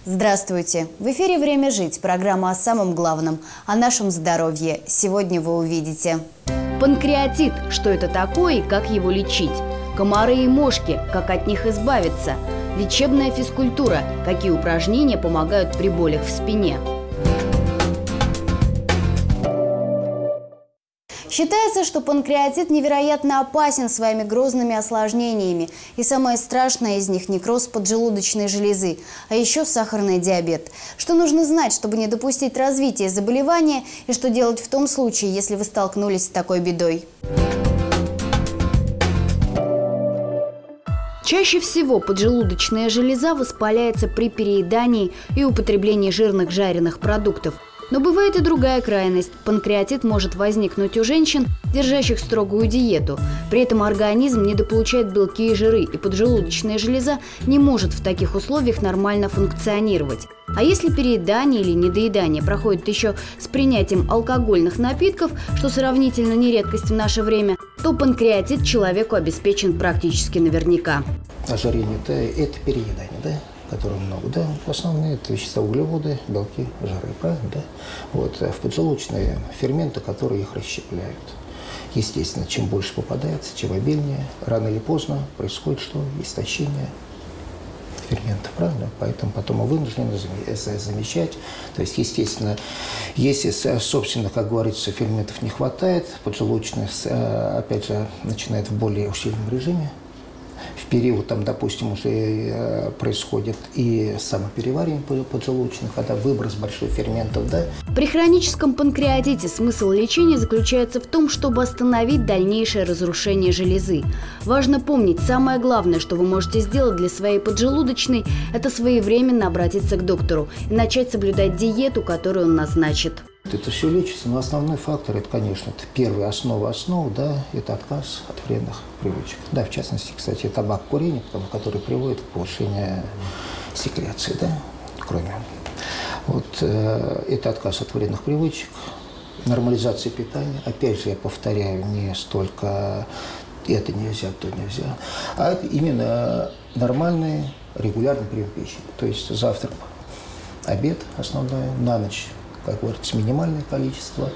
Здравствуйте! В эфире «Время жить» – программа о самом главном, о нашем здоровье. Сегодня вы увидите. Панкреатит – что это такое и как его лечить? Комары и мошки – как от них избавиться? Лечебная физкультура – какие упражнения помогают при болях в спине? Считается, что панкреатит невероятно опасен своими грозными осложнениями. И самое страшное из них – некроз поджелудочной железы, а еще сахарный диабет. Что нужно знать, чтобы не допустить развития заболевания, и что делать в том случае, если вы столкнулись с такой бедой? Чаще всего поджелудочная железа воспаляется при переедании и употреблении жирных жареных продуктов. Но бывает и другая крайность. Панкреатит может возникнуть у женщин, держащих строгую диету. При этом организм недополучает белки и жиры, и поджелудочная железа не может в таких условиях нормально функционировать. А если переедание или недоедание проходит еще с принятием алкогольных напитков, что сравнительно не редкость в наше время, то панкреатит человеку обеспечен практически наверняка. Ожирение – это переедание, да? Которых много, да, в основном это вещества, углеводы, белки, жиры, правильно, да? Вот, в поджелудочные ферменты, которые их расщепляют. Естественно, чем больше попадается, чем обильнее, рано или поздно происходит что? Истощение ферментов, правильно? Поэтому потом мы вынуждены замещать. То есть, естественно, если, собственно, как говорится, ферментов не хватает, поджелудочная, опять же, начинает в более усиленном режиме. В период, там, допустим, уже происходит и самопереваривание поджелудочных, когда выброс большой ферментов, да. При хроническом панкреатите смысл лечения заключается в том, чтобы остановить дальнейшее разрушение железы. Важно помнить, самое главное, что вы можете сделать для своей поджелудочной, это своевременно обратиться к доктору и начать соблюдать диету, которую он назначит. Это все лечится, но основной фактор, это, конечно, это первая основа основ, да, это отказ от вредных привычек. Да, в частности, кстати, табак, курение, который приводит к повышению секреции, да, крови. Вот это отказ от вредных привычек, нормализация питания. Опять же, я повторяю, не столько это нельзя, то нельзя, а это именно нормальный, регулярный прием пищи. То есть завтрак, обед основной, на ночь, как говорится, минимальное количество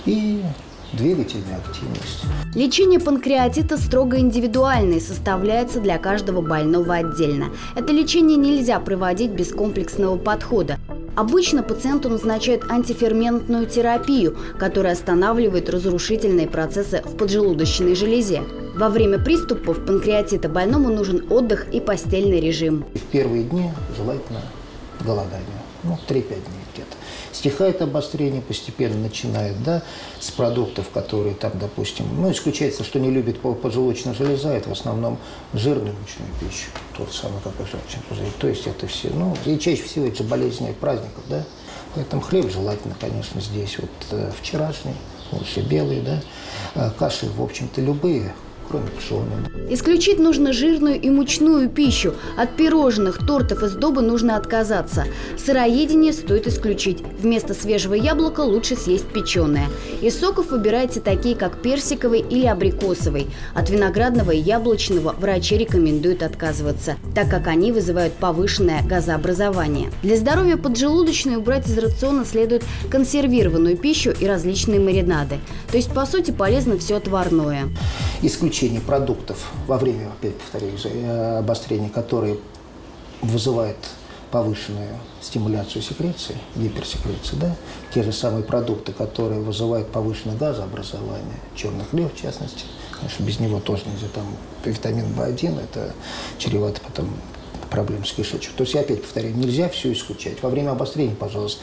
и двигательная активность. Лечение панкреатита строго индивидуальное и составляется для каждого больного отдельно. Это лечение нельзя проводить без комплексного подхода. Обычно пациенту назначают антиферментную терапию, которая останавливает разрушительные процессы в поджелудочной железе. Во время приступов панкреатита больному нужен отдых и постельный режим. В первые дни желательно голодание, 3-5 дней где-то. Стихает обострение, постепенно начинает, да, с продуктов, которые там, допустим, исключается, что не любит поджелудочная железа, это в основном жирную мучную пищу, тот самый, как и желчный пузырь. То есть это все, и чаще всего это же болезни праздников, да. Поэтому хлеб желательно, конечно, здесь вчерашний, лучше белый, да. Каши, в общем-то, любые, кроме пшённой. Исключить нужно жирную и мучную пищу. От пирожных, тортов и сдобы нужно отказаться. Сыроедение стоит исключить. Вместо свежего яблока лучше съесть печеное. Из соков выбирайте такие, как персиковый или абрикосовый. От виноградного и яблочного врачи рекомендуют отказываться, так как они вызывают повышенное газообразование. Для здоровья поджелудочной убрать из рациона следует консервированную пищу и различные маринады. То есть, по сути, полезно все отварное. Исключение продуктов во время, опять повторюсь, обострения, которые вызывают повышенную стимуляцию секреции, гиперсекреции, да, те же самые продукты, которые вызывают повышенное газообразование, черный хлеб в частности, конечно, без него тоже нельзя, там витамин В1, это чревато потом проблем с кишечником. То есть, я опять повторяю, нельзя все исключать. Во время обострения, пожалуйста,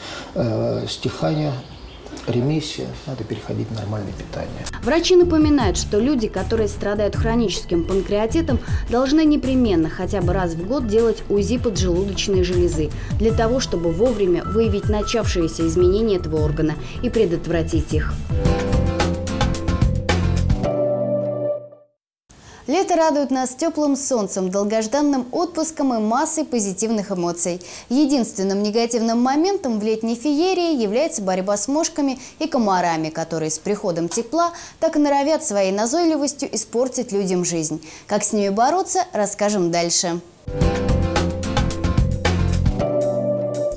стихания, ремиссия, надо переходить на нормальное питание. Врачи напоминают, что люди, которые страдают хроническим панкреатитом, должны непременно хотя бы раз в год делать УЗИ поджелудочной железы для того, чтобы вовремя выявить начавшиеся изменения этого органа и предотвратить их. Лето радует нас теплым солнцем, долгожданным отпуском и массой позитивных эмоций. Единственным негативным моментом в летней феерии является борьба с мошками и комарами, которые с приходом тепла так и норовят своей назойливостью испортить людям жизнь. Как с ними бороться, расскажем дальше.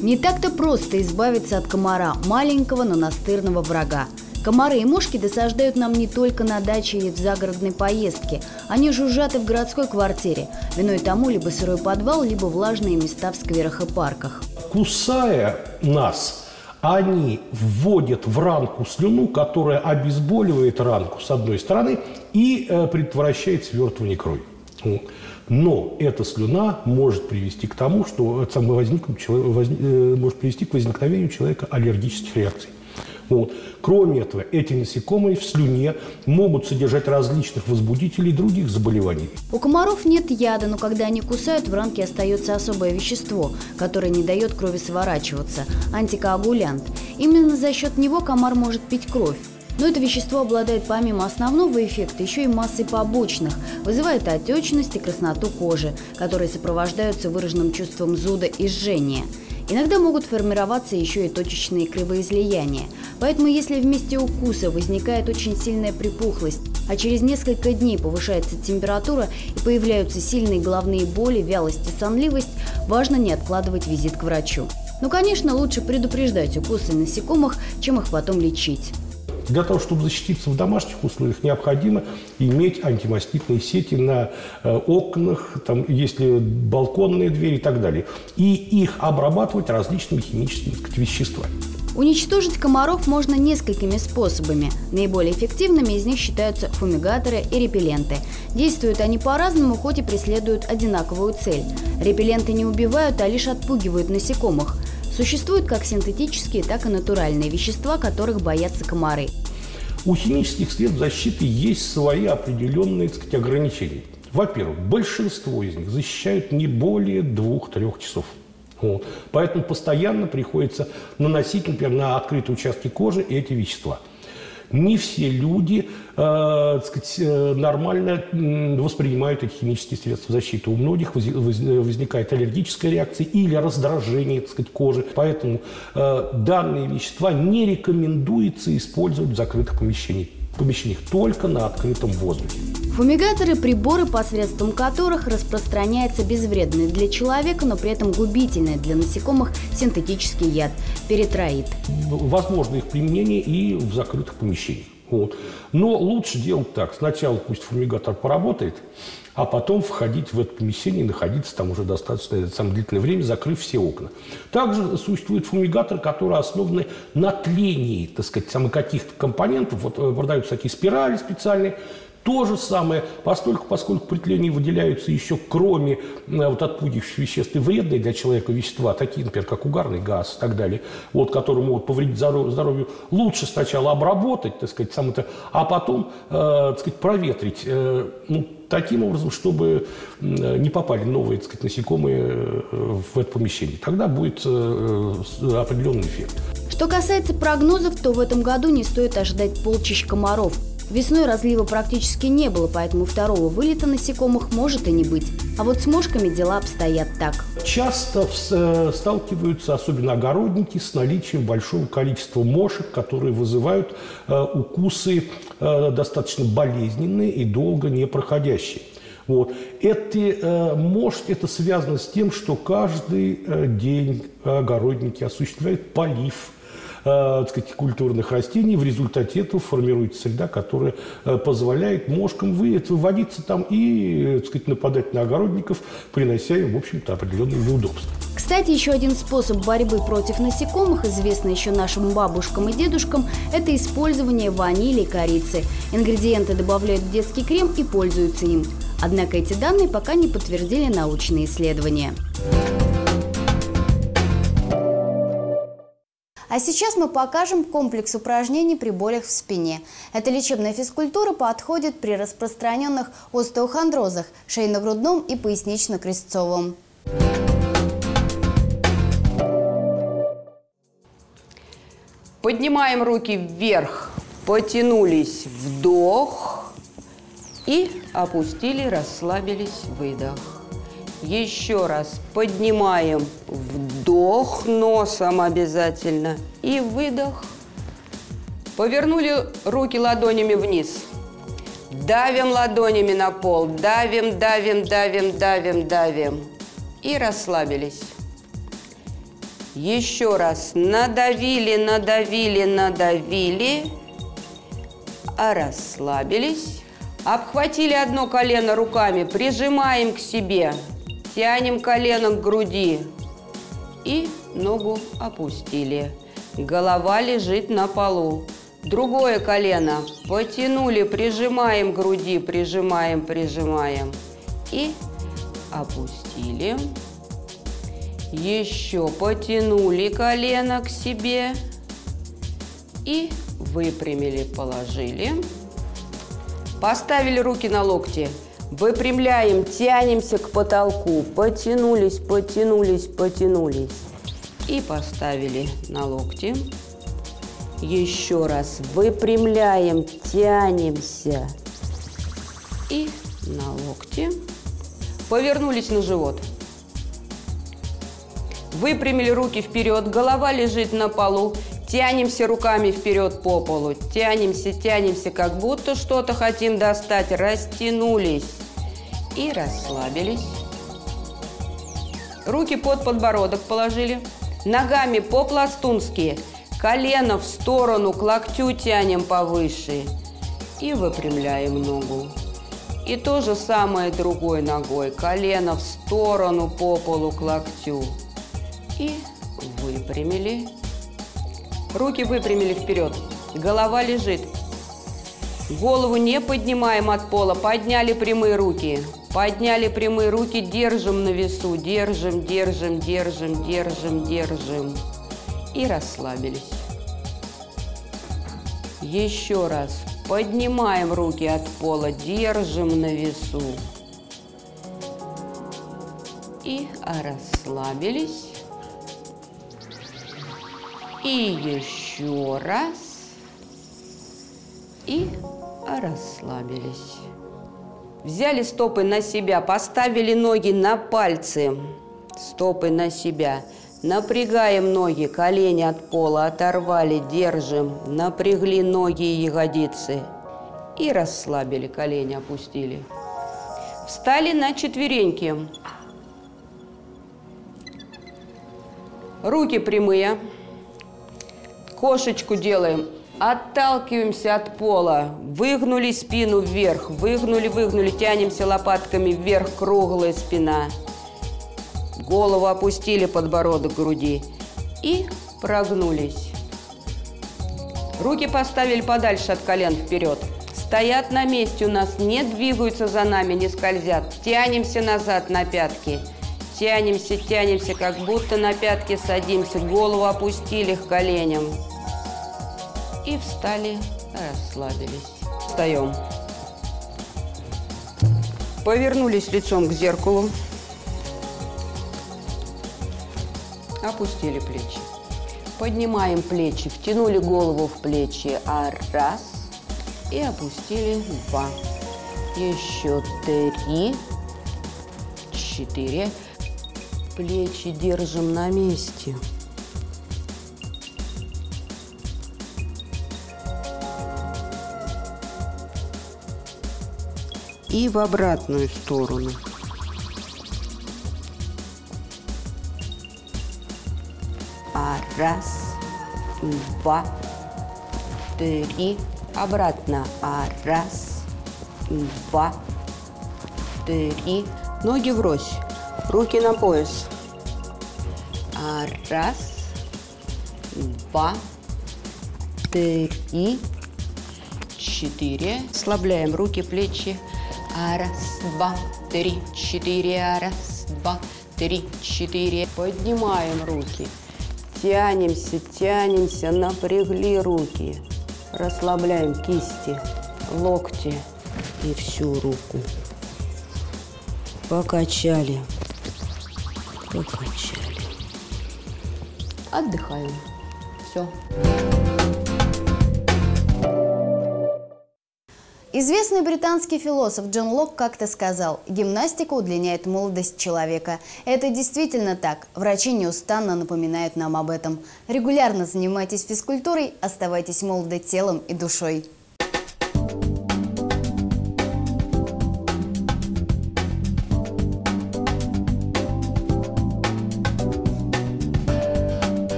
Не так-то просто избавиться от комара, маленького, но настырного врага. Комары и мошки досаждают нам не только на даче или в загородной поездке. Они жужжат и в городской квартире. Виной тому либо сырой подвал, либо влажные места в скверах и парках. Кусая нас, они вводят в ранку слюну, которая обезболивает ранку с одной стороны и предотвращает свертывание крови. Но эта слюна может привести к тому, что может привести к возникновению у человека аллергических реакций. Вот. Кроме этого, эти насекомые в слюне могут содержать различных возбудителей других заболеваний. У комаров нет яда, но когда они кусают, в ранке остается особое вещество, которое не дает крови сворачиваться – антикоагулянт. Именно за счет него комар может пить кровь. Но это вещество обладает помимо основного эффекта еще и массой побочных, вызывает отечность и красноту кожи, которые сопровождаются выраженным чувством зуда и жжения. Иногда могут формироваться еще и точечные кровоизлияния. Поэтому если в месте укуса возникает очень сильная припухлость, а через несколько дней повышается температура и появляются сильные головные боли, вялость и сонливость, важно не откладывать визит к врачу. Но, конечно, лучше предупреждать укусы насекомых, чем их потом лечить. Для того, чтобы защититься в домашних условиях, необходимо иметь антимоскитные сети на окнах, там, если балконные двери и так далее. И их обрабатывать различными химическими, так сказать, веществами. Уничтожить комаров можно несколькими способами. Наиболее эффективными из них считаются фумигаторы и репелленты. Действуют они по-разному, хоть и преследуют одинаковую цель. Репелленты не убивают, а лишь отпугивают насекомых. Существуют как синтетические, так и натуральные вещества, которых боятся комары. У химических средств защиты есть свои определенные, так сказать, ограничения. Во-первых, большинство из них защищают не более 2-3 часов. Вот. Поэтому постоянно приходится наносить, например, на открытые участки кожи эти вещества. Не все люди нормально воспринимают эти химические средства защиты. У многих возникает аллергическая реакция или раздражение, так сказать, кожи. Поэтому данные вещества не рекомендуется использовать в закрытых помещениях, только на открытом воздухе. Фумигаторы – приборы, посредством которых распространяется безвредный для человека, но при этом губительный для насекомых синтетический яд – перитроид. Возможно их применение и в закрытых помещениях. Вот. Но лучше делать так. Сначала пусть фумигатор поработает, а потом входить в это помещение и находиться там уже достаточно длительное время, закрыв все окна. Также существуют фумигаторы, которые основаны на тлении, так сказать, каких-то компонентов. Вот продаются такие спирали специальные. То же самое, поскольку при тлении выделяются еще, кроме отпугивающих веществ, и вредные для человека вещества, такие, например, как угарный газ и так далее, которые могут повредить здоровью, лучше сначала обработать, так сказать, а потом, так сказать, проветрить, таким образом, чтобы не попали новые, так сказать, насекомые в это помещение. Тогда будет определенный эффект. Что касается прогнозов, то в этом году не стоит ожидать полчищ комаров. Весной разлива практически не было, поэтому второго вылета насекомых может и не быть. А вот с мошками дела обстоят так. Часто сталкиваются, особенно огородники, с наличием большого количества мошек, которые вызывают укусы достаточно болезненные и долго не проходящие. Вот. Эти мошки, это связано с тем, что каждый день огородники осуществляют полив культурных растений. В результате этого формируется среда, которая позволяет мошкам выводиться там и, так сказать, нападать на огородников, принося им, в общем-то, определенные неудобства. Кстати, еще один способ борьбы против насекомых, известный еще нашим бабушкам и дедушкам, это использование ванили и корицы. Ингредиенты добавляют в детский крем и пользуются им. Однако эти данные пока не подтвердили научные исследования. А сейчас мы покажем комплекс упражнений при болях в спине. Эта лечебная физкультура подходит при распространенных остеохондрозах, шейно-грудном и пояснично-крестцовом. Поднимаем руки вверх, потянулись, вдох и опустили, расслабились, выдох. Еще раз поднимаем, вдох носом обязательно и выдох. Повернули руки ладонями вниз. Давим ладонями на пол, давим, давим, давим, давим, давим. И расслабились. Еще раз надавили, надавили, надавили, расслабились. Обхватили одно колено руками, прижимаем к себе, тянем коленом к груди и ногу опустили. Голова лежит на полу. Другое колено потянули, прижимаем к груди, прижимаем, прижимаем и опустили. Еще потянули колено к себе и выпрямили, положили. Поставили руки на локти, выпрямляем, тянемся к потолку, потянулись, потянулись, потянулись и поставили на локти. Еще раз выпрямляем, тянемся и на локти. Повернулись на живот. Выпрямили руки вперед, голова лежит на полу. Тянемся руками вперед по полу. Тянемся, тянемся, как будто что-то хотим достать. Растянулись и расслабились. Руки под подбородок положили. Ногами по-пластунски. Колено в сторону, к локтю тянем повыше. И выпрямляем ногу. И то же самое другой ногой. Колено в сторону, по полу, к локтю. И выпрямили. Руки выпрямили вперед. Голова лежит. Голову не поднимаем от пола. Подняли прямые руки. Подняли прямые руки. Держим на весу. Держим, держим, держим, держим, держим. И расслабились. Еще раз. Поднимаем руки от пола. Держим на весу. И расслабились. И еще раз. И расслабились. Взяли стопы на себя, поставили ноги на пальцы. Стопы на себя. Напрягаем ноги, колени от пола оторвали, держим. Напрягли ноги и ягодицы. И расслабили, колени опустили. Встали на четвереньки. Руки прямые. Кошечку делаем. Отталкиваемся от пола. Выгнули спину вверх. Выгнули, выгнули. Тянемся лопатками вверх. Круглая спина. Голову опустили, подбородок к груди. И прогнулись. Руки поставили подальше от колен вперед. Стоят на месте у нас, не двигаются за нами, не скользят. Тянемся назад на пятки. Тянемся, тянемся, как будто на пятки садимся. Голову опустили к коленям. И встали, расслабились. Встаем. Повернулись лицом к зеркалу. Опустили плечи. Поднимаем плечи, втянули голову в плечи. Раз. И опустили. Два. Еще 3. 4. Плечи держим на месте. И в обратную сторону. Раз, 2, 3. Обратно. Раз, 2, 3. Ноги врозь. Руки на пояс. Раз, 2, 3, 4. Ослабляем руки, плечи. Раз, 2, 3, 4. Раз, 2, 3, 4. Поднимаем руки. Тянемся, тянемся, напрягли руки. Расслабляем кисти, локти и всю руку. Покачали. Покачали. Отдыхаем. Все. Известный британский философ Джон Лок как-то сказал: гимнастика удлиняет молодость человека. Это действительно так. Врачи неустанно напоминают нам об этом. Регулярно занимайтесь физкультурой, оставайтесь молоды телом и душой.